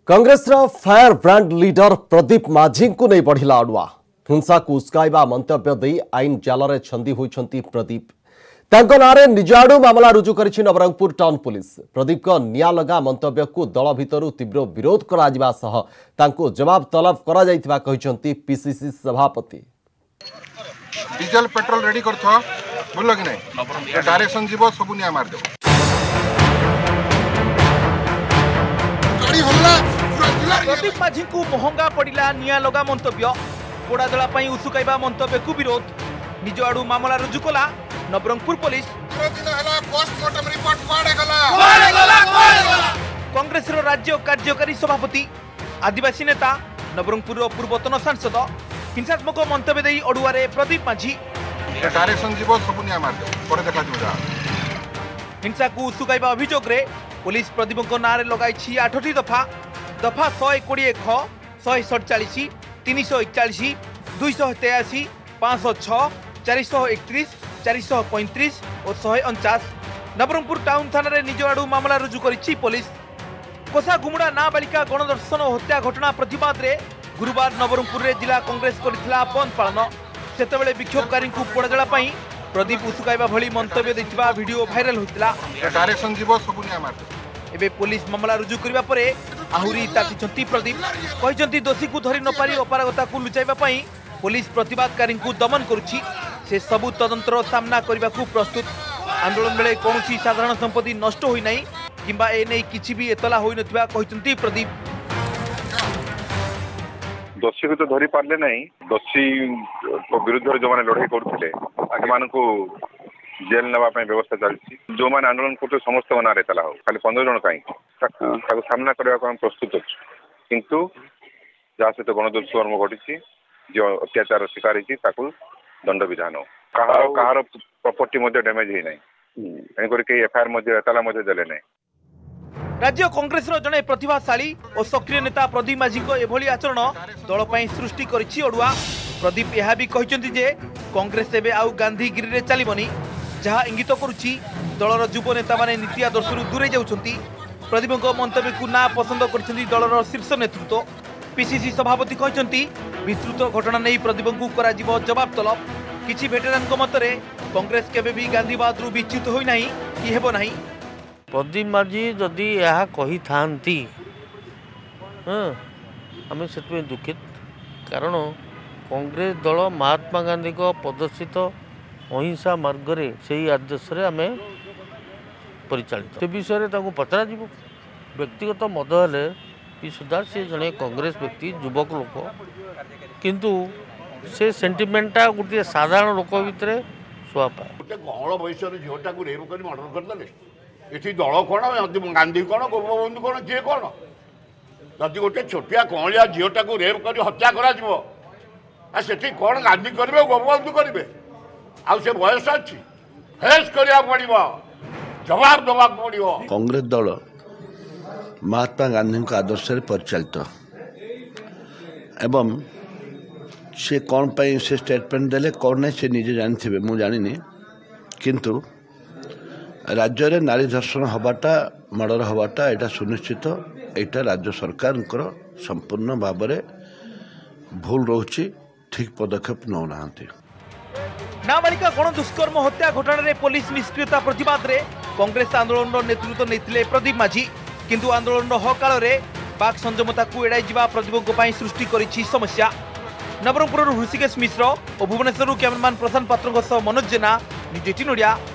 Congress fire brand leader Pradeep Majhi को नहीं बढ़िला अड़ुआ हिंसा को उस्काइबा मंतव्य दे आईन जाल छंदी होइछंती प्रदीप नारे निज आड़ू मामला रुजु करिछि नवरंगपुर टाउन पुलिस। प्रदीप को निया लगा मंतव्य को दल भितरु तीव्र विरोध करा जिबा सह तांको जवाब तलब करा जाइतिबा कहिछंती पीसीसी सभापति। डीजल पेट्रोल रेडी करथो बोल कि नहीं डायरेक्शन जीवो सब निया मार दे प्रदीप माझी को महंगा पड़ा निया लगा मंतव्य पोड़ा जला उसुकाइबा मंतव्य को विरोध निज आड़ू मामला रुजु कला नवरंगपुर पुलिस। कांग्रेस राज्य कार्यकारी सभापति आदिवासी नेता नवरंगपुर पूर्वतन सांसद हिंसात्मक मंतव्य दे अड़ुआरे प्रदीप माझी हिंसा को उसुकाइबा अभियोग रे पुलिस प्रदीप नारे लगाई 8टी दफा दफा 120 ख 147 341 283 506 431 435 और 149 नवरंगपुर टाउन थाना निज आड़ू मामला रुजु करिछि पुलिस। कोसा गुमुड़ा नाबालिका गणदर्शन और हत्या घटना प्रतिवाद रे गुरुवार नवरंगपुर रे जिला कांग्रेस करथिला बंद पालन सेतेबेले विक्षोभकारी को पोड़ाजला प्रदीप उसुकाइबा भली मंतव्य देथिबा वीडियो भाइराल होतिला। डायरेक्शन जीवो सब निया मार दे एबे पुलिस मामला रुजु करिबा परे आहुरी ताकिछंती प्रदीप कहिछंती दोषी को धरि न पारी अपरागता को लुचाइबा पई पुलिस प्रतिवादकारी को दमन करुछि से सबु तदंतर सामना करने को प्रस्तुत। आंदोलन बेले कौन साधारण संपत्ति नष्ट होई नहीं किंबा ए नहीं किछि भी एतला होई नथिबा कहिसंती प्रदीप। दोषी को तो धरी पारले नहीं दोषी विरुद्ध जो माने लड़ाई करथिले आगे को जेल नवा व्यवस्था चलती जो माने आंदोलन करते समस्त नारे तला हो खाली 15 जन कहीं सामना करने को प्रस्तुत अच्छे किंतु जहाँ सहित गणदुष्कर्म घटी जो अत्याचार शिकार होती दंड विधान कहार प्रॉपर्टी डैमेज ही नहीं एफआईआर एतला देले नहीं। राज्य कांग्रेस जड़े प्रतिभाशाली और सक्रिय नेता प्रदीप माझी को एभली आचरण दल पर सृष्टि करिछि अड़ुआ। प्रदीप यह भी कहते जे कांग्रेस एबे आउ गांधीगिरी रे चलिबनी जहाँ इंगित करुछि दलर युव नेता माने नीति आदर्शरू दूरे जाउछंती। प्रदीप मंतव्य को ना पसंद करछंती दलर शीर्ष नेतृत्व। पीसीसी सभापति कहते विस्तृत घटना नहीं प्रदीप को करा जिवो जवाब तलब। किछि भेटेरान मतरे कांग्रेस केबे भी गांधीवाद रु विच्युत होई नाही कि हेबो नाही। प्रदीप माझी जदि यह कही थांती आम से दुखित कारण कांग्रेस दल महात्मा गांधी को प्रदर्शित अहिंसा मार्ग रे से आदेश आम परिचालित से विषय पचरा व्यक्तिगत मद हेले कि सुधा सी जड़े कांग्रेस व्यक्ति युवक लोक किंतु से सेंटिमेंटा गोटे साधारण लोक भितर शुआ पाए गोटे गहल बयस झीटा को रेप कर मर्डर करदे ये दल कौन गांधी कौन गोपबंधु कौन किए कौन जदि गोटे छोटिया कौलिया झीटा को रेप कर हत्या कर कौन गांधी करेंगे गोपबंधु करेंगे आ से बयस अच्छी फेस करा पड़ो जवाब देवा पड़ो। कांग्रेस दल महात्मा गांधी का आदर्श परिचालित एवं से कौन पाई से स्टेटमेंट देले कौन नहीं से निजे जानी मु जानी किंतु राज्य रे नारी धर्षण हवाटा मर्डर हवाटा एटा सुनिश्चित एटा राज्य सरकार संपूर्ण भाव में भूल रोची ठीक पदक्षेप नौ नाहंती। नाबालिका गण दुष्कर्म हत्या घटना रे पुलिस निष्क्रियता प्रतिवाद रे कांग्रेस आंदोलन नेतृत्व नेतिले प्रदीप माझी किंतु आंदोलन हकाल रे बाक संयमता को एड़ाई जिबा प्रदीप सृष्टि करिछि समस्या। नवरंगपुर ऋषिकेश मिश्र और भुवनेश्वर कैमरामैन प्रशांत पात्र मनोज जेना, न्यूज 18 ओडिया।